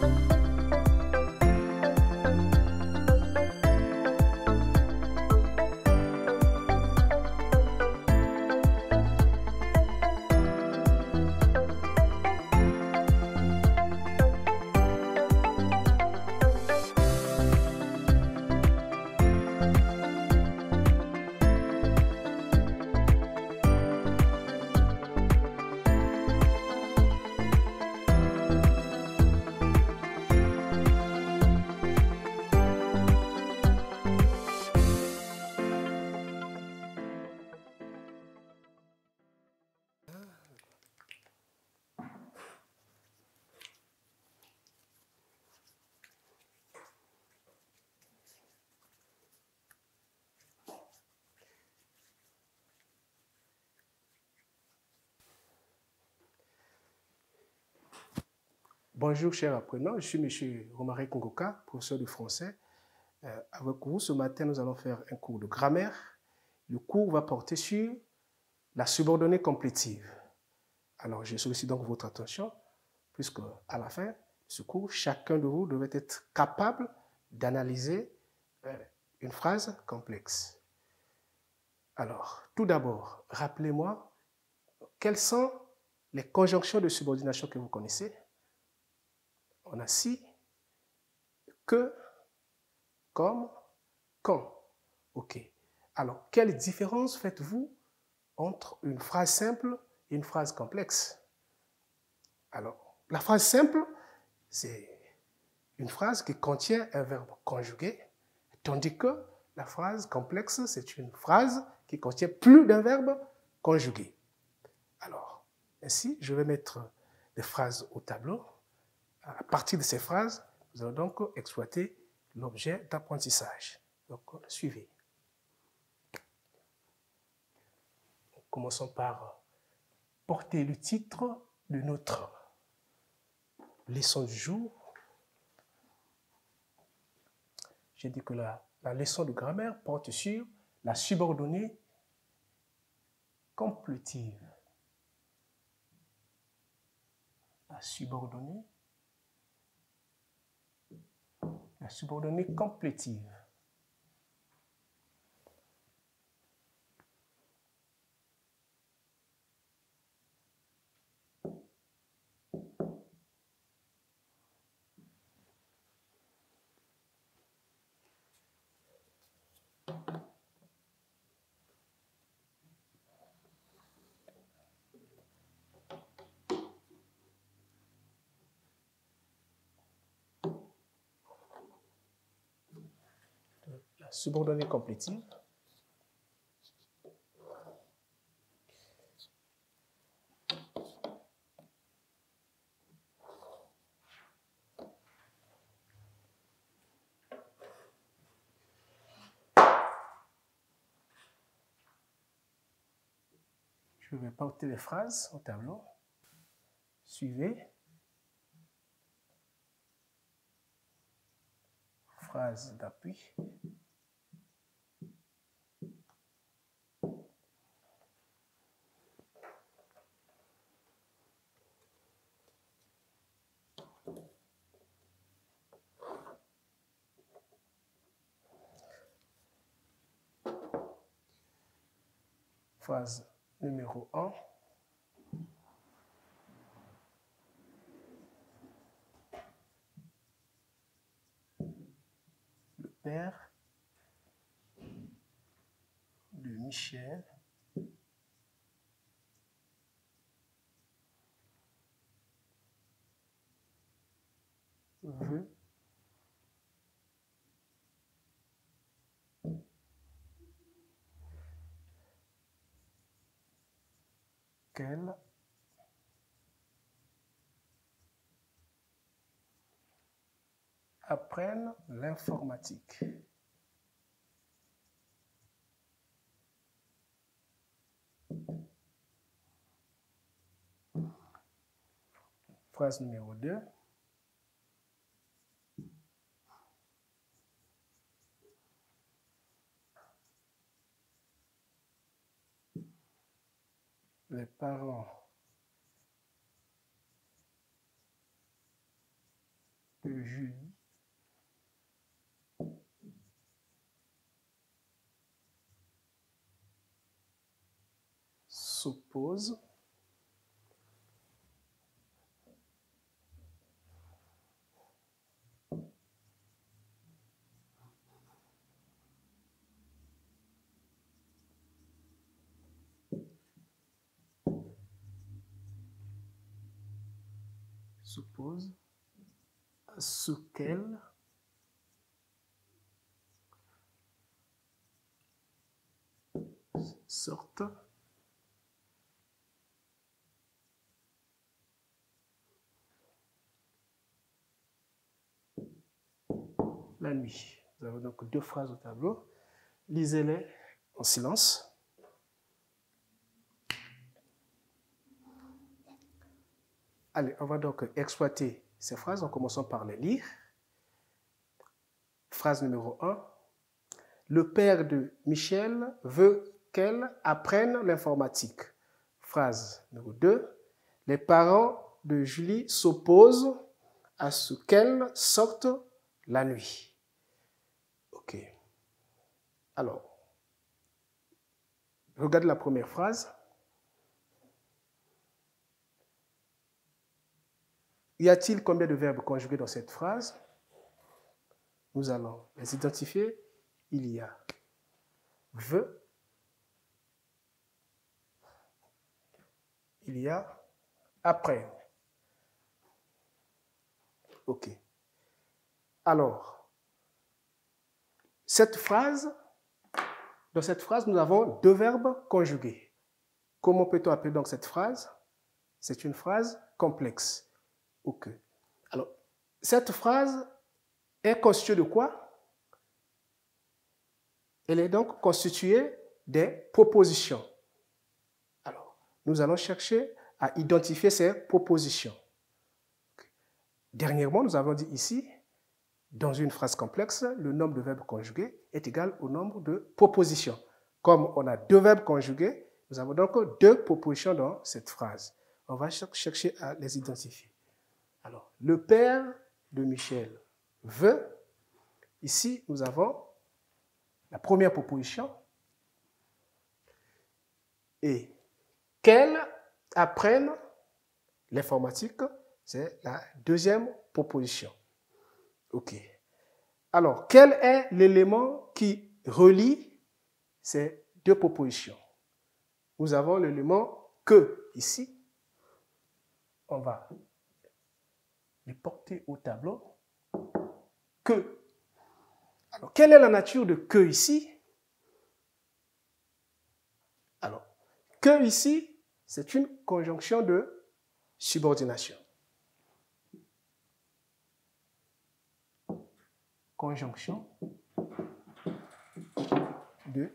Bonjour chers apprenants, je suis M. Romaric Ngoka, professeur de français. Avec vous, ce matin, nous allons faire un cours de grammaire. Le cours va porter sur la subordonnée complétive. Alors, je sollicite donc votre attention, puisque à la fin de ce cours, chacun de vous devait être capable d'analyser une phrase complexe. Alors, tout d'abord, rappelez-moi, quelles sont les conjonctions de subordination que vous connaissez? On a si, que, comme, quand. OK. Alors, quelle différence faites-vous entre une phrase simple et une phrase complexe? Alors, la phrase simple, c'est une phrase qui contient un verbe conjugué, tandis que la phrase complexe, c'est une phrase qui contient plus d'un verbe conjugué. Alors, ainsi, je vais mettre des phrases au tableau. À partir de ces phrases, nous allons donc exploiter l'objet d'apprentissage. Donc, suivez. Commençons par porter le titre de notre leçon du jour. J'ai dit que la leçon de grammaire porte sur la subordonnée complétive. La subordonnée complétive. La subordonnée complétive. Je vais porter les phrases au tableau. Suivez. Phrase d'appui. Phrase numéro 1. Le père de Michel veut qu'elle apprenne l'informatique. Phrase numéro 2. Les parents Julie s'oppose à ce qu'elle sorte la nuit. Nous avons donc deux phrases au tableau. Lisez-les en silence. Allez, on va donc exploiter ces phrases en commençant par les lire. Phrase numéro 1. Le père de Michel veut qu'elle apprenne l'informatique. Phrase numéro 2. Les parents de Julie s'opposent à ce qu'elle sorte la nuit. Ok. Alors, regardez la première phrase. Y a-t-il combien de verbes conjugués dans cette phrase? Nous allons les identifier. Il y a veut, il y a après. Ok. Alors, dans cette phrase, nous avons deux verbes conjugués. Comment peut-on appeler donc cette phrase? C'est une phrase complexe. Ok. Alors, cette phrase est constituée de quoi? Elle est donc constituée des propositions. Alors, nous allons chercher à identifier ces propositions. Dernièrement, nous avons dit ici, dans une phrase complexe, le nombre de verbes conjugués est égal au nombre de propositions. Comme on a deux verbes conjugués, nous avons donc deux propositions dans cette phrase. On va chercher à les identifier. Alors, le père de Michel veut. Ici, nous avons la première proposition. Et qu'elle apprenne l'informatique, c'est la deuxième proposition. OK. Alors, quel est l'élément qui relie ces deux propositions? Nous avons l'élément que ici. On va les porter au tableau. Que. Alors, quelle est la nature de que ici? Alors, que ici, c'est une conjonction de subordination. Conjonction de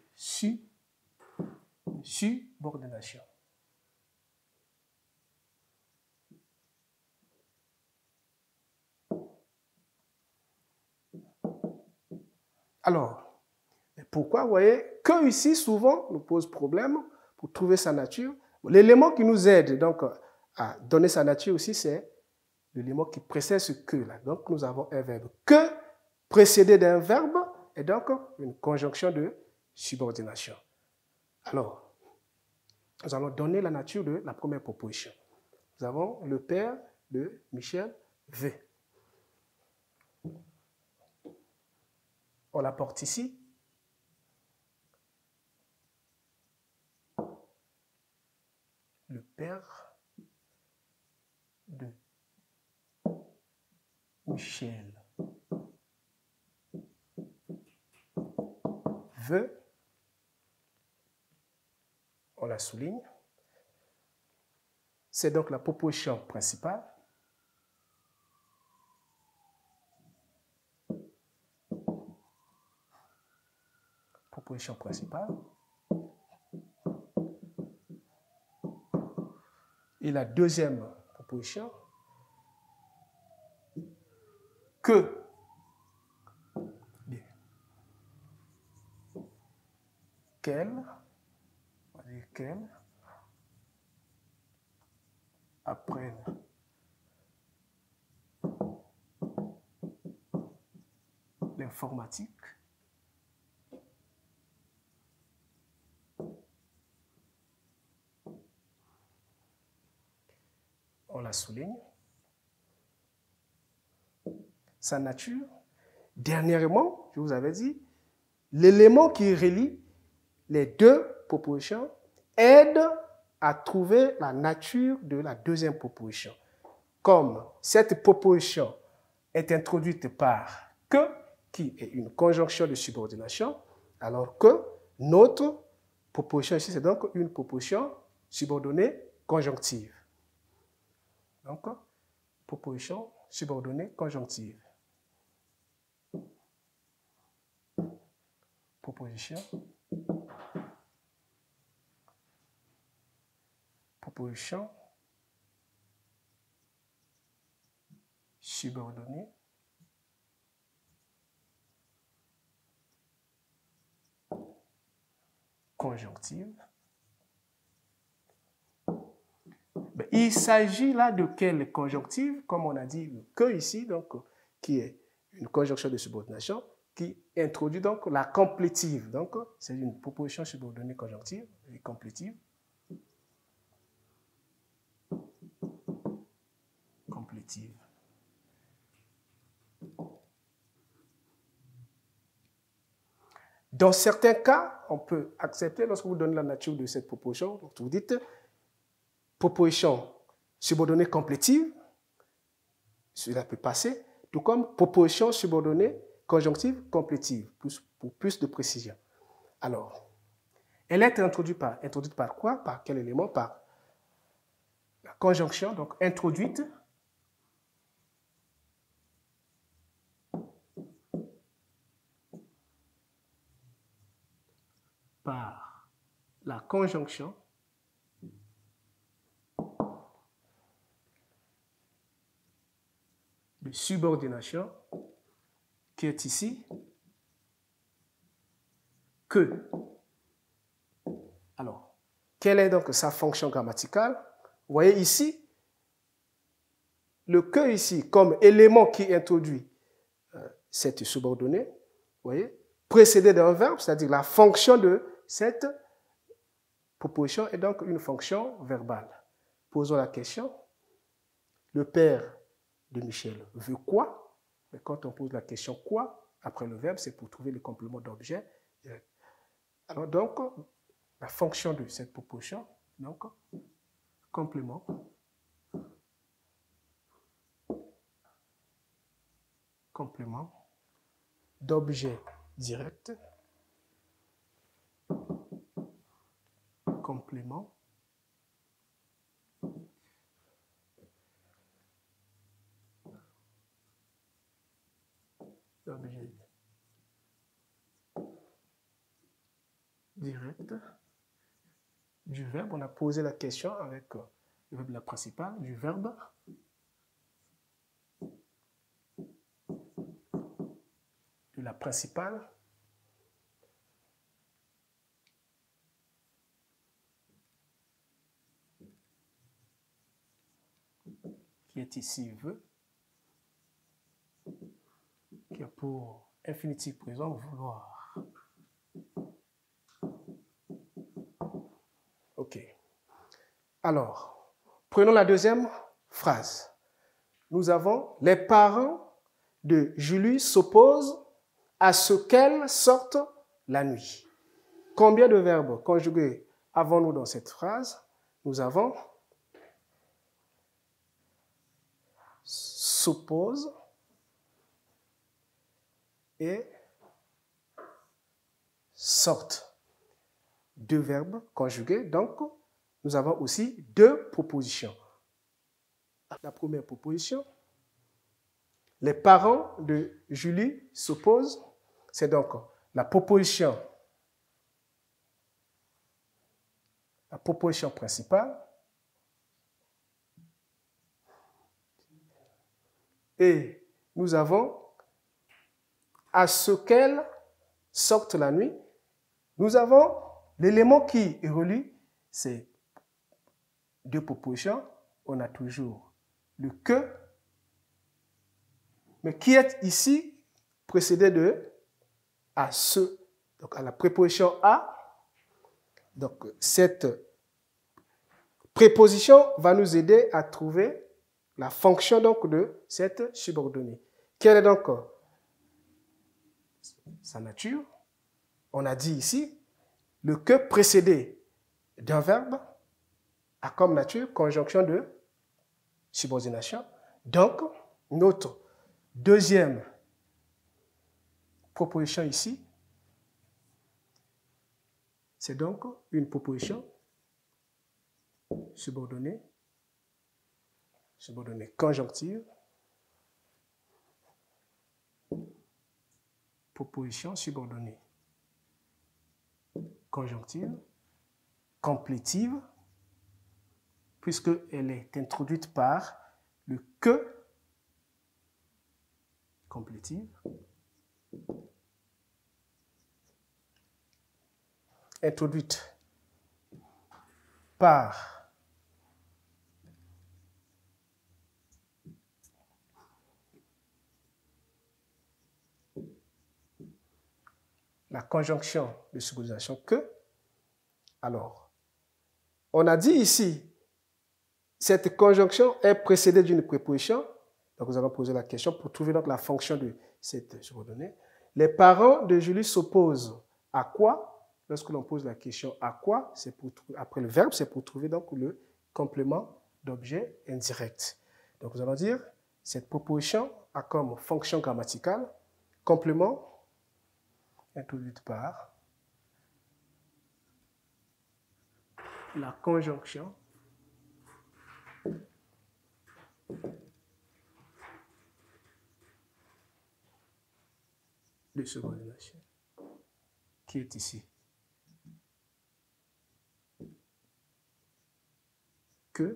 subordination. Alors, pourquoi, vous voyez, que ici, souvent, nous pose problème pour trouver sa nature. L'élément qui nous aide donc à donner sa nature aussi, c'est l'élément qui précède ce que-là. Donc, nous avons un verbe que précédé d'un verbe et donc une conjonction de subordination. Alors, nous allons donner la nature de la première proposition. Nous avons le père de Michel veut. On la porte ici. Le père de Michel veut. On la souligne. C'est donc la proposition principale. Proposition principale. Et la deuxième proposition, que. Bien. Qu'elle, on va dire qu'elle, apprenne informatique. On la souligne. Sa nature. Dernièrement, je vous avais dit, l'élément qui relie les deux propositions aide à trouver la nature de la deuxième proposition. Comme cette proposition est introduite par que, qui est une conjonction de subordination, alors que notre proposition ici, c'est donc une proposition subordonnée conjonctive. Donc, proposition subordonnée conjonctive. Proposition subordonnée conjonctive. Il s'agit là de quelle conjonctive? Comme on a dit, le que ici, donc, qui est une conjonction de subordination, qui introduit donc la complétive. Donc, c'est une proposition subordonnée conjonctive et complétive. Complétive. Dans certains cas, on peut accepter, lorsque vous donnez la nature de cette proposition, donc vous dites proposition subordonnée complétive, cela peut passer, tout comme proposition subordonnée conjonctive complétive, pour plus de précision. Alors, elle est introduite par quoi? Par quel élément? Par la conjonction, donc introduite par la conjonction de subordination qui est ici que. Alors, quelle est donc sa fonction grammaticale? Vous voyez ici, le que ici, comme élément qui introduit cette subordonnée, vous voyez, précédé d'un verbe, c'est-à-dire la fonction de cette proposition est donc une fonction verbale. Posons la question, le père de Michel veut quoi? Mais quand on pose la question quoi, après le verbe, c'est pour trouver le complément d'objet. Alors donc, la fonction de cette proposition, donc, complément d'objet direct, complément d'objet direct du verbe. On a posé la question avec le verbe la principale, du verbe de la principale qui est ici veut, qui a pour infinitif présent vouloir. Ok. Alors, prenons la deuxième phrase. Nous avons les parents de Julie s'opposent à ce qu'elle sorte la nuit. Combien de verbes conjugués avons-nous dans cette phrase? Nous avons s'oppose et sorte. Deux verbes conjugués, donc nous avons aussi deux propositions. La première proposition, les parents de Julie s'opposent, c'est donc la proposition principale. Et nous avons à ce qu'elle sorte la nuit. Nous avons l'élément qui relie ces deux propositions. On a toujours le que, mais qui est ici précéder de à ce. Donc, à la préposition à. Donc, cette préposition va nous aider à trouver la fonction donc, de cette subordonnée. Quelle est donc sa nature? On a dit ici, le que précédé d'un verbe a comme nature conjonction de subordination. Donc, notre deuxième proposition ici, c'est donc une proposition subordonnée conjonctive, proposition subordonnée conjonctive, complétive, puisqu'elle est introduite par le que complétive, introduite par la conjonction de subordination que. Alors, on a dit ici, cette conjonction est précédée d'une préposition. Donc, nous allons poser la question pour trouver donc la fonction de cette subordonnée. Les parents de Julie s'opposent à quoi? Lorsque l'on pose la question à quoi, c'est pour après le verbe, c'est pour trouver donc le complément d'objet indirect. Donc, nous allons dire, cette proposition a comme fonction grammaticale complément introduite par la conjonction de subordination qui est ici. Que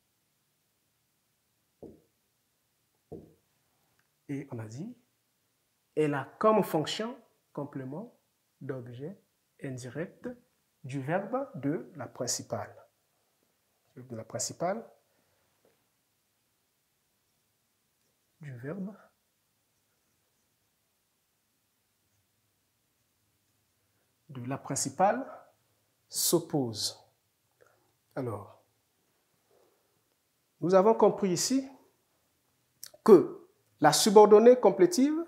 et on a dit, elle a comme fonction complément d'objet indirect du verbe de la principale. De la principale, du verbe de la principale s'oppose. Alors, nous avons compris ici que la subordonnée complétive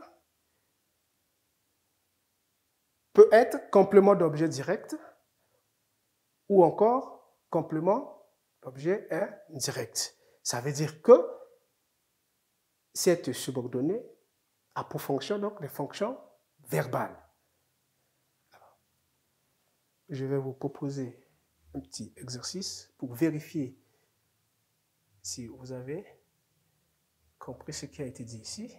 peut être complément d'objet direct ou encore complément d'objet indirect. Ça veut dire que cette subordonnée a pour fonction donc les fonctions verbales. Alors, je vais vous proposer un petit exercice pour vérifier si vous avez compris ce qui a été dit ici.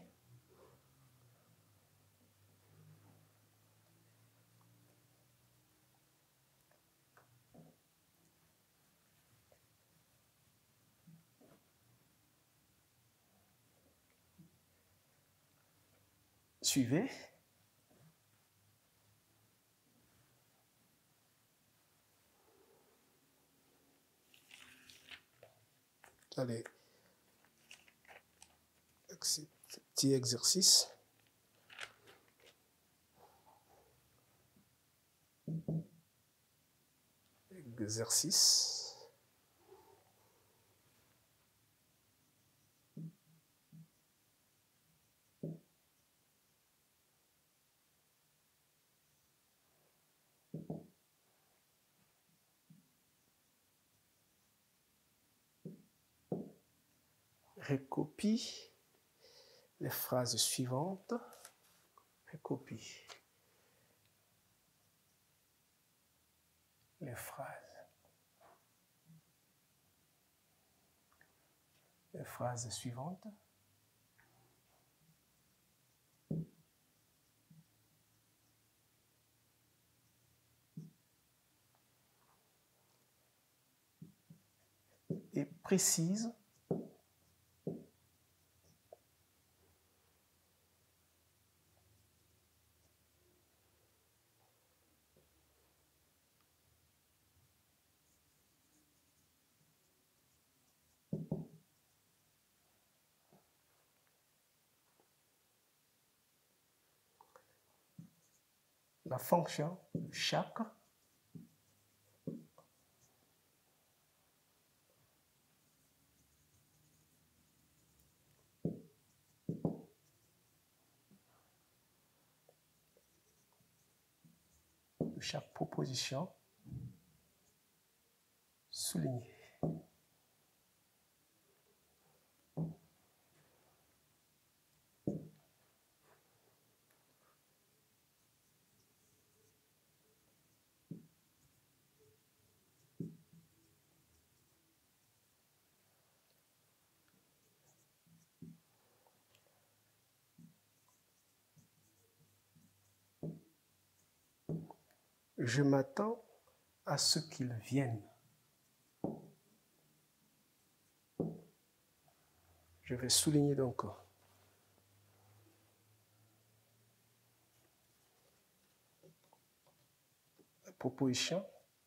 Suivez. Allez, petit exercice. Exercice. Recopie les phrases suivantes. Recopie les phrases suivantes. Et précise la fonction de chaque proposition soulignée. Je m'attends à ce qu'ils viennent. Je vais souligner donc la proposition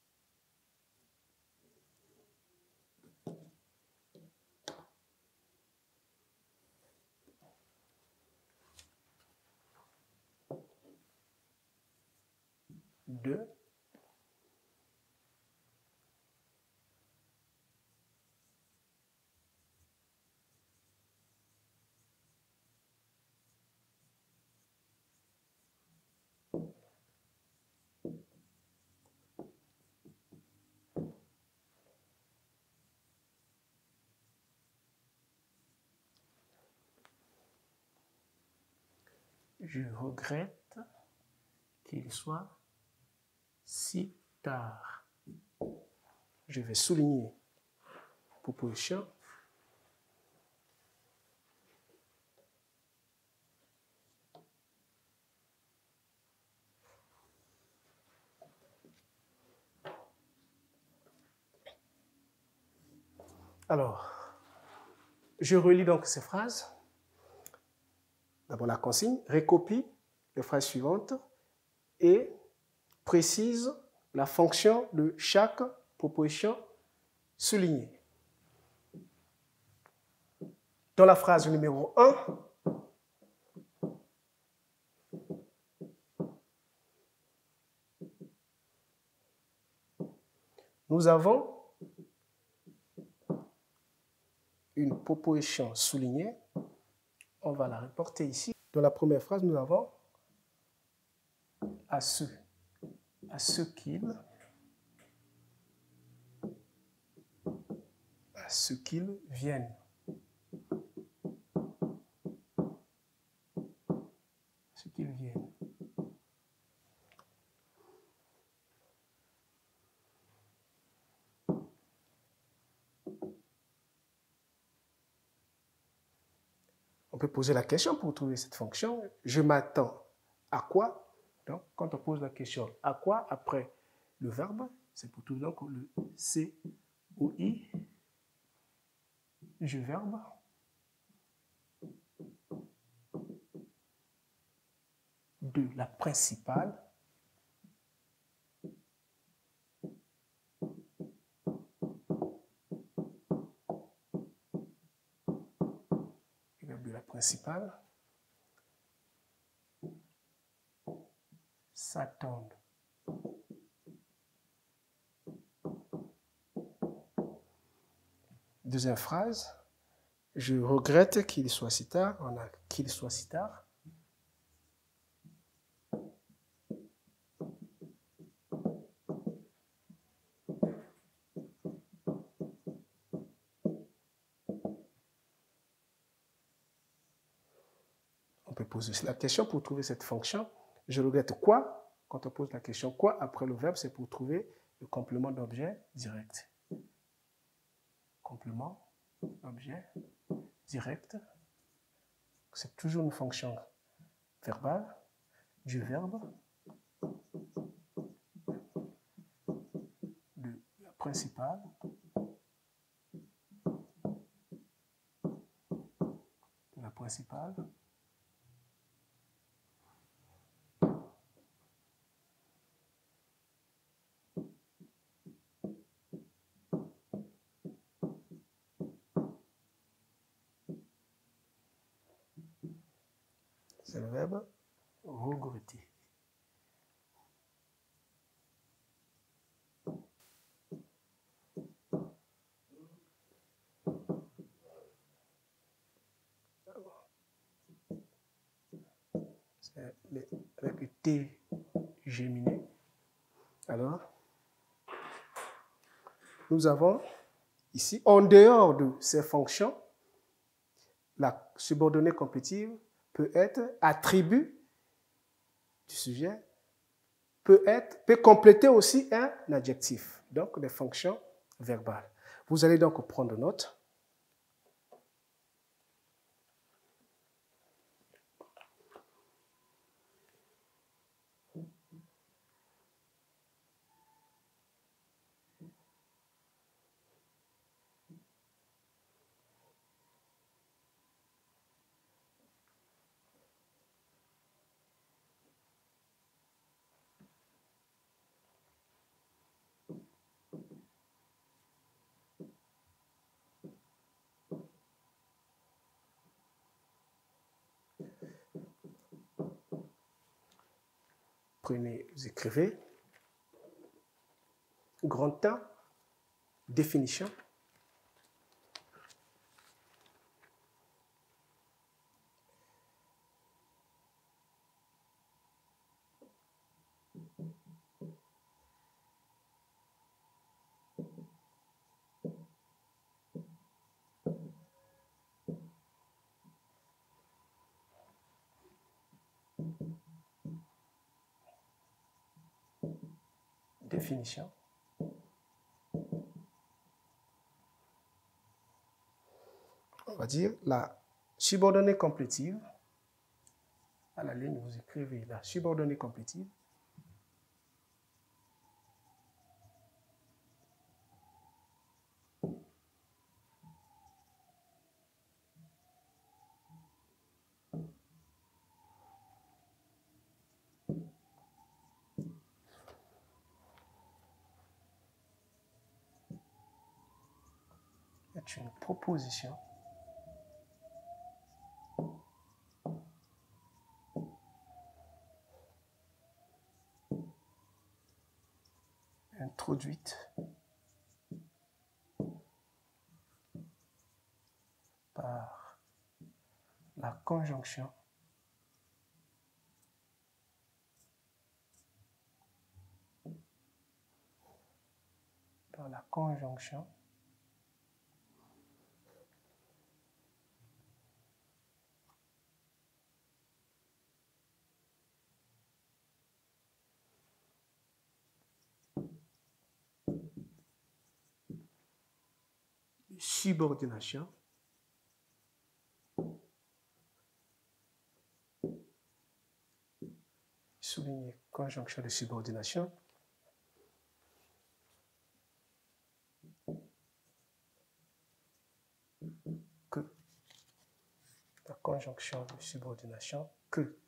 de je regrette qu'il soit si tard. Je vais souligner proposition Alors, je relis donc ces phrases. D'abord la consigne, récopie les phrases suivantes et précise la fonction de chaque proposition soulignée. Dans la phrase numéro 1, nous avons une proposition soulignée. On va la reporter ici. Dans la première phrase, nous avons à ceux qu'ils viennent. Ce qu'ils viennent. On peut poser la question pour trouver cette fonction. Je m'attends à quoi? Donc, quand on pose la question à quoi après le verbe, c'est pour trouver donc le COI, je verbe. De la principale. De la principale. S'attendre. Deuxième phrase. Je regrette qu'il soit si tard. On a qu'il soit si tard. On peut poser la question pour trouver cette fonction. Je regrette quoi? Quand on pose la question quoi après le verbe, c'est pour trouver le complément d'objet direct. Complément d'objet direct. C'est toujours une fonction verbale du verbe de la principale c'est le verbe regretter. avec le T géminé. Alors, nous avons ici, en dehors de ces fonctions, la subordonnée complétive peut être attribut du sujet, peut compléter aussi un adjectif, donc des fonctions verbales. Vous allez donc prendre note. Prenez, vous écrivez. Grand A, définition. Définition. On va dire la subordonnée complétive. À la ligne, vous écrivez la subordonnée complétive. C'est une proposition. Introduite par la conjonction subordination souligner conjonction de subordination que la conjonction de subordination que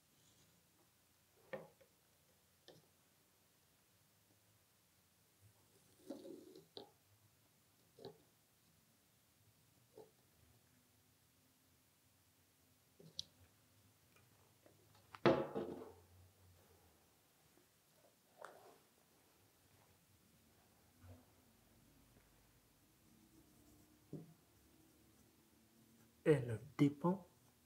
elle dépend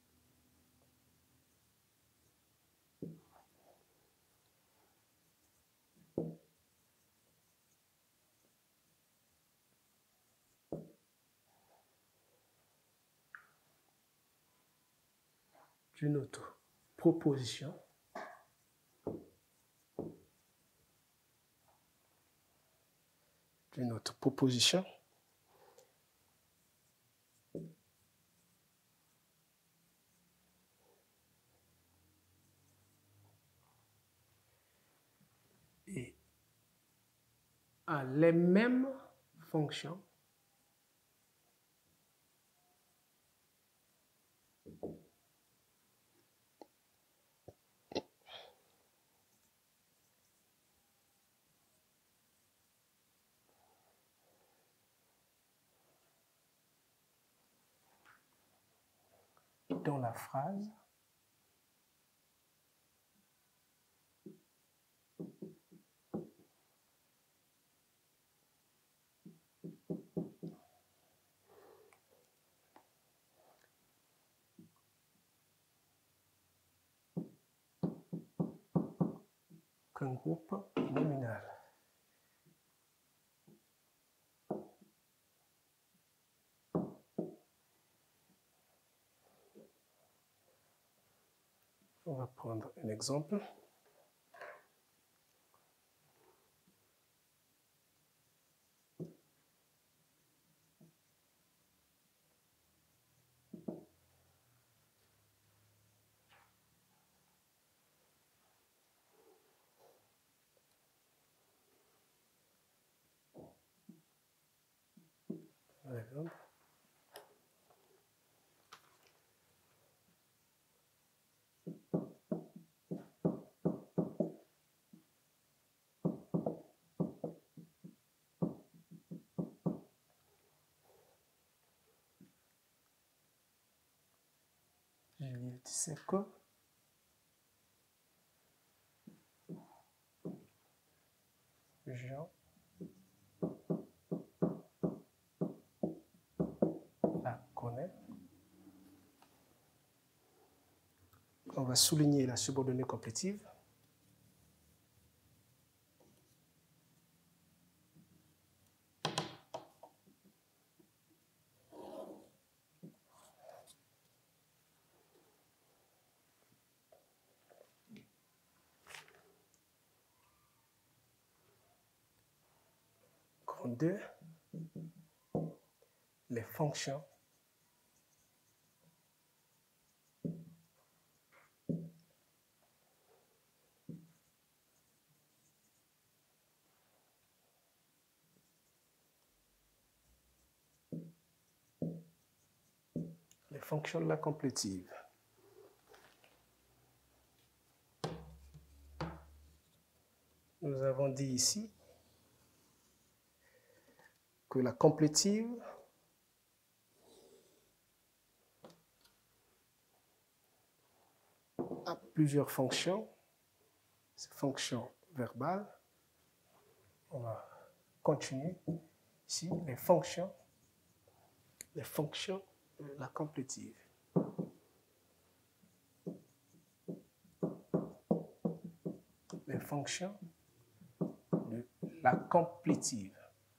d'une autre proposition et a les mêmes fonctions dans la phrase qu'un groupe nominal. On va prendre un exemple. Par exemple. Juliette Seco. Jean. La connaît. On va souligner la subordonnée complétive. Grand 2, les fonctions de la complétive. Nous avons dit ici que la complétive a plusieurs fonctions. Ces fonctions verbales. On va continuer ici les fonctions de la complétive. Les fonctions de la complétive.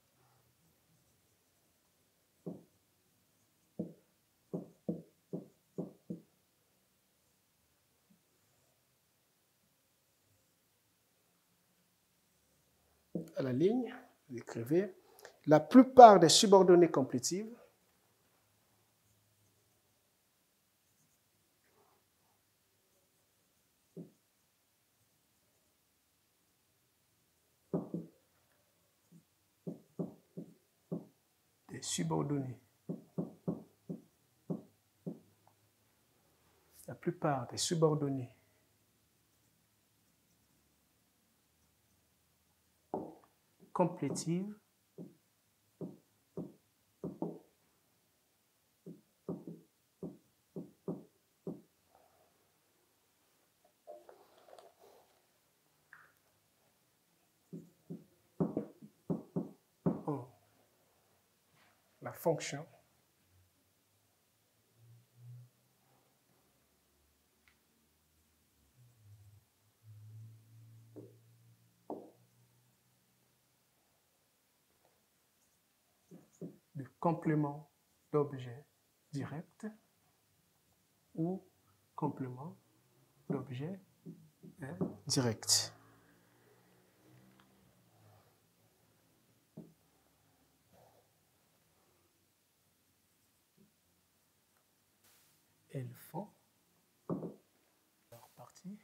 À la ligne, vous écrivez la plupart des subordonnées complétives des subordonnées. La plupart des subordonnées complétives ont la fonction de complément d'objet direct ou complément d'objet indirect. Elles font leur partie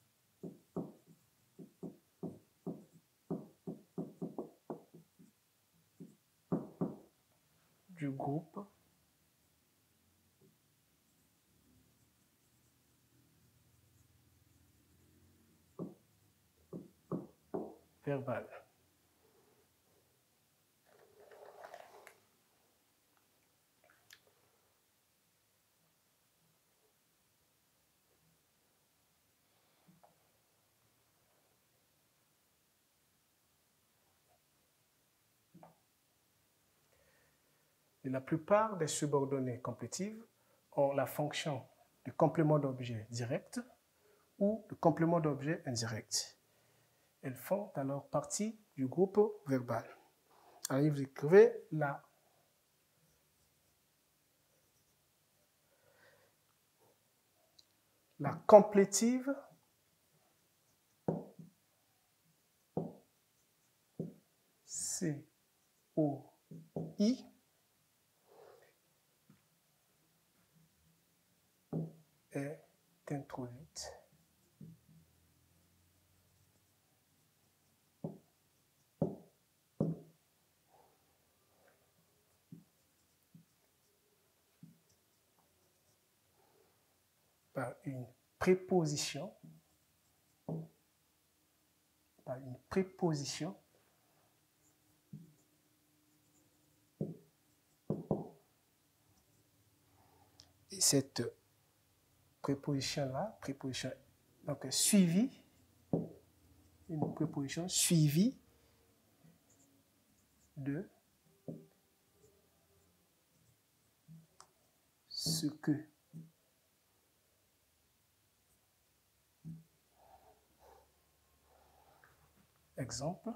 du groupe verbal. Et la plupart des subordonnées complétives ont la fonction de complément d'objet direct ou de complément d'objet indirect. elles font alors partie du groupe verbal. Alors, vous écrivez la complétive C-O-I est introduite par une préposition et cette préposition-là, donc suivie, une préposition suivie de ce que. Exemple.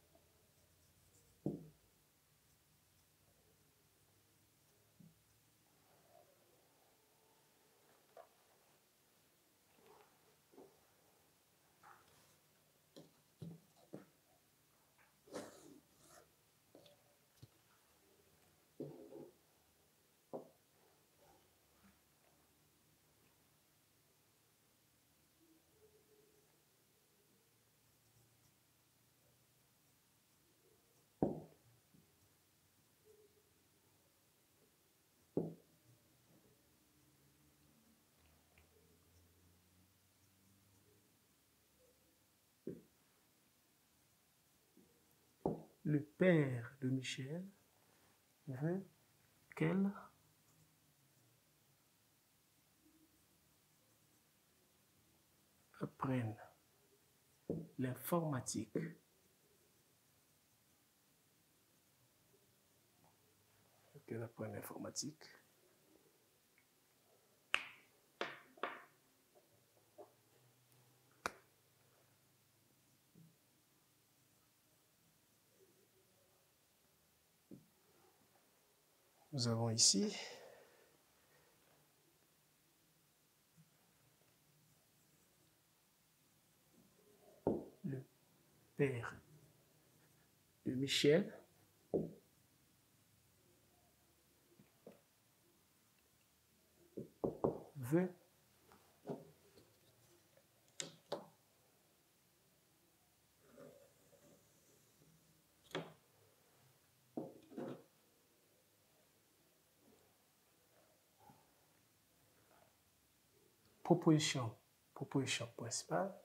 Le père de Michel veut qu'elle apprenne l'informatique. Qu'elle apprenne l'informatique. Nous avons ici le père de Michel veut proposition principale.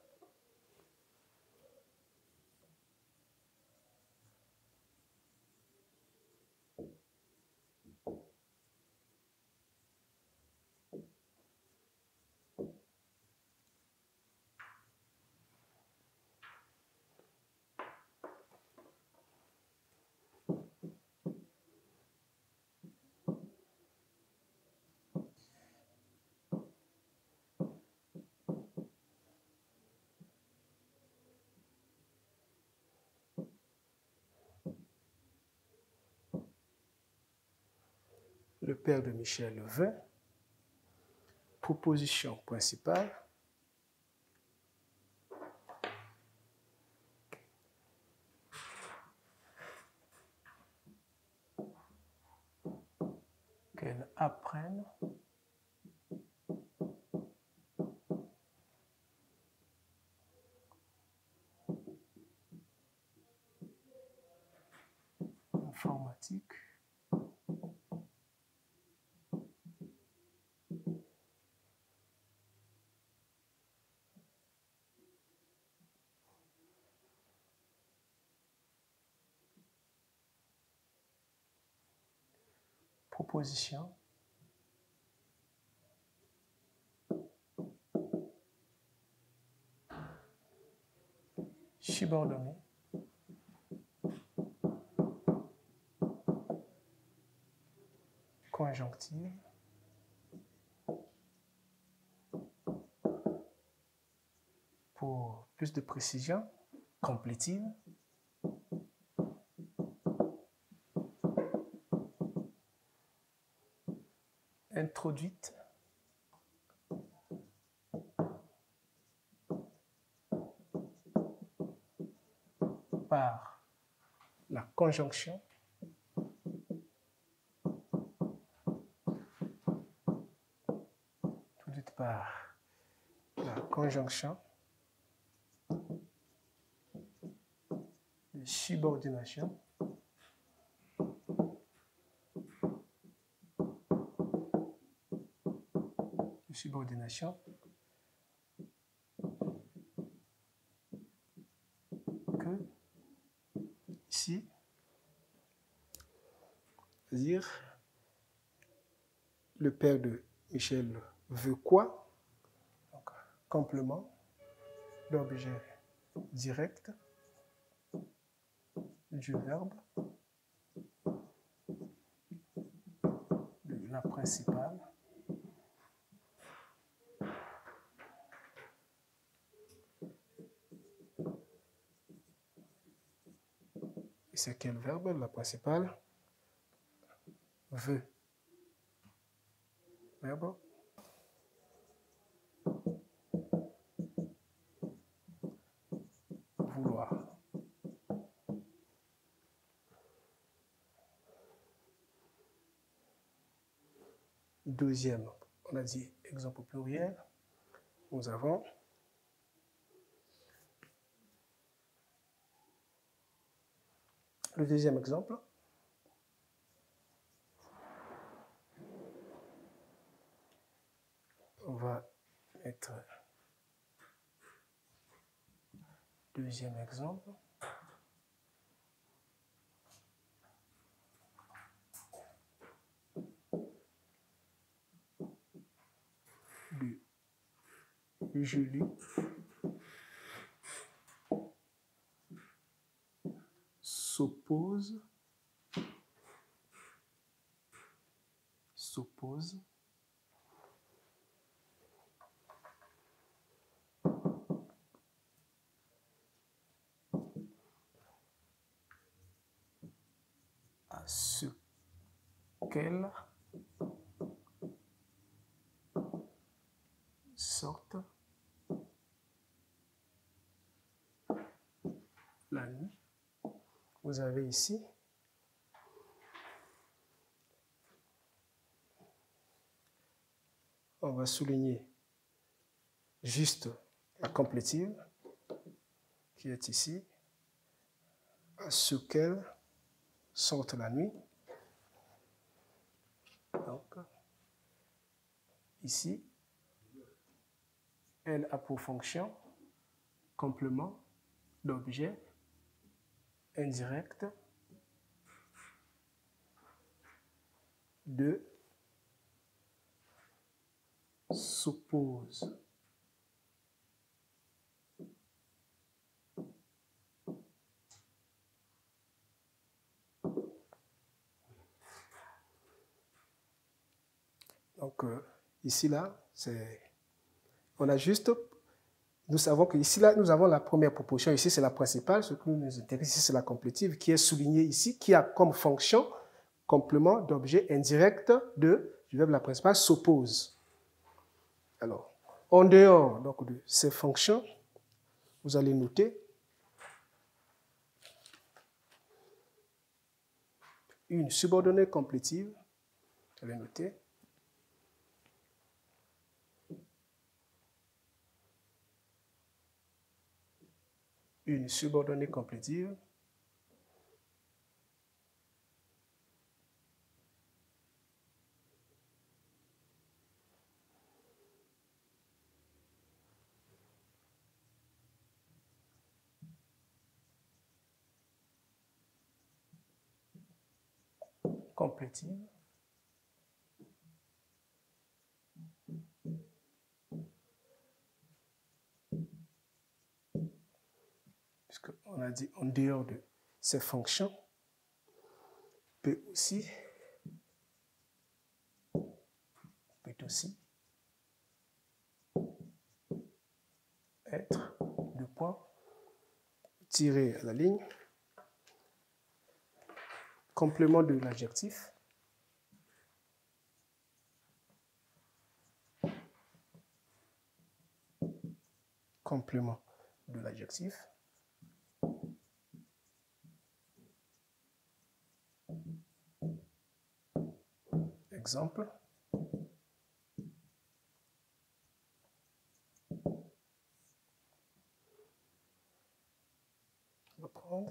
Le père de Michel veut, proposition principale, qu'elle apprenne l'informatique. Proposition subordonnée conjonctive pour plus de précision, complétive introduite par la conjonction de subordination que ici, c'est-à-dire le père de Michel veut quoi? Donc, complément d'objet direct du verbe de la principale et c'est quel verbe? La principale veut verbe vouloir. Deuxième, on a dit exemple au pluriel, nous avons le deuxième exemple. On va mettre deuxième exemple. De Julie s'oppose à ce qu'elle sorte la nuit. Vous avez ici on va souligner juste la complétive qui est ici, à ce qu'elle sorte la nuit. Donc, ici, elle a pour fonction complément d'objet indirect de s'oppose. Donc, ici, là, on a juste, nous savons que ici, là, nous avons la première proposition. Ici, c'est la principale. Ce qui nous intéresse ici, c'est la complétive qui est soulignée ici, qui a comme fonction complément d'objet indirect du verbe la principale s'oppose. Alors, en dehors donc, de ces fonctions, vous allez noter une subordonnée complétive. Vous allez noter une subordonnée complétive complétive puisqu'on a dit en dehors de ces fonctions peut aussi être tirer à la ligne. Complément de l'adjectif. Complément de l'adjectif. Exemple. On va prendre.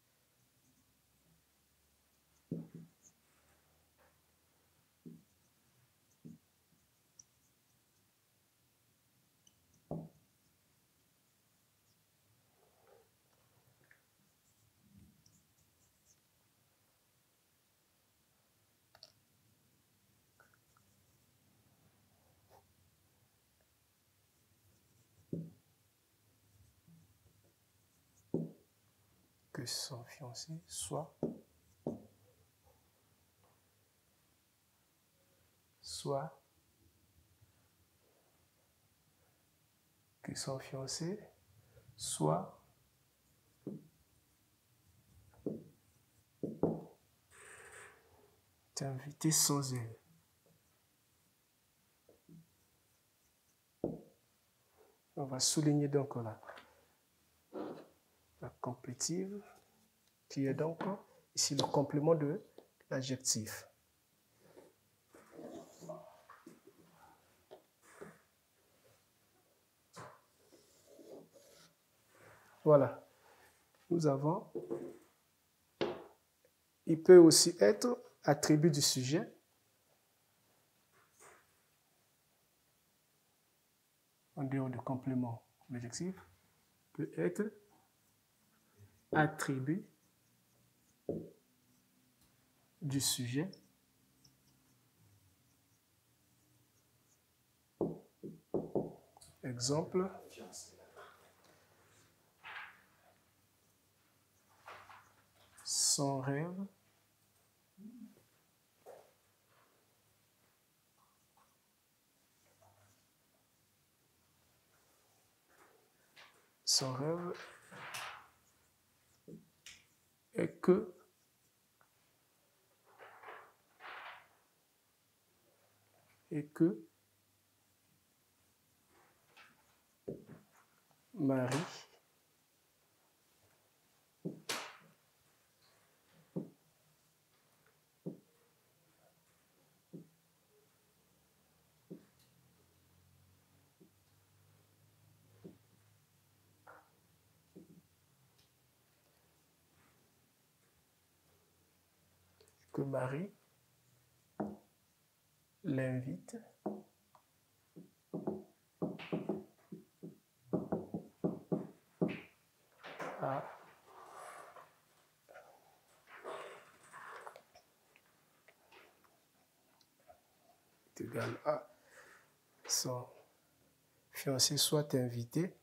Que son fiancé soit que son fiancé soit invité sans elle. On va souligner donc la complétive qui est donc ici le complément de l'adjectif. Voilà. Nous avons, il peut aussi être attribut du sujet. En dehors du complément, l'adjectif peut être attribut du sujet. Exemple. Son rêve. Son rêve est que Marie l'invite à égal à son fiancé soit invité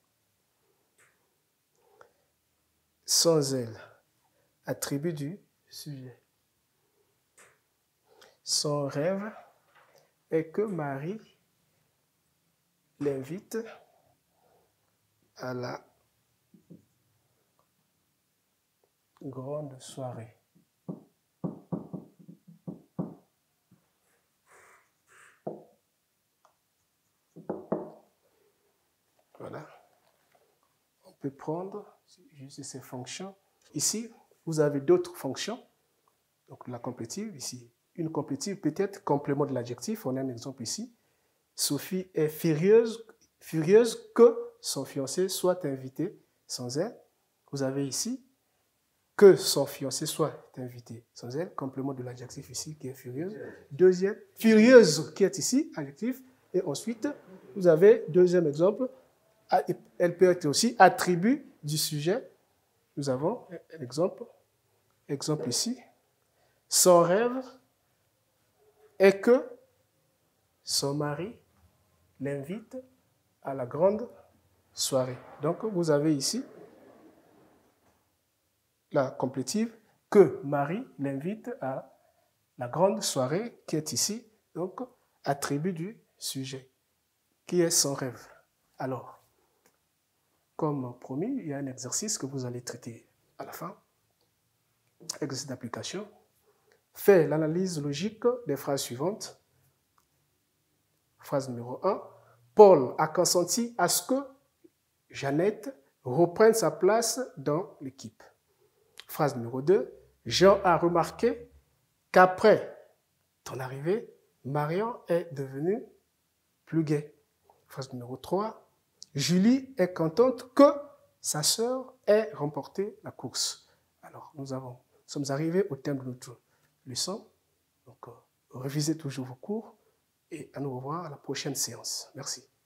sans elle. Attribut du sujet. Son rêve est que Marie l'invite à la grande soirée. Voilà. On peut prendre juste ces fonctions. Ici, vous avez d'autres fonctions. Donc la complétive, ici. Une complétive peut être complément de l'adjectif. On a un exemple ici. Sophie est furieuse que son fiancé soit invité sans elle. Vous avez ici que son fiancé soit invité sans elle. Complément de l'adjectif ici qui est furieuse. Deuxième, furieuse qui est ici, adjectif. Et ensuite, vous avez deuxième exemple. Elle peut être aussi attribut du sujet. Nous avons un exemple ici. Son rêve est que son mari l'invite à la grande soirée. Donc, vous avez ici la complétive que Marie l'invite à la grande soirée qui est ici, donc attribut du sujet, qui est son rêve. Alors, comme promis, il y a un exercice que vous allez traiter à la fin. Exercice d'application. Fais l'analyse logique des phrases suivantes. Phrase numéro 1. Paul a consenti à ce que Jeannette reprenne sa place dans l'équipe. Phrase numéro 2. Jean a remarqué qu'après ton arrivée, Marion est devenue plus gaie. Phrase numéro 3. Julie est contente que sa sœur ait remporté la course. Alors, nous sommes arrivés au terme de notre leçon. Donc, revisez toujours vos cours et à nous revoir à la prochaine séance. Merci.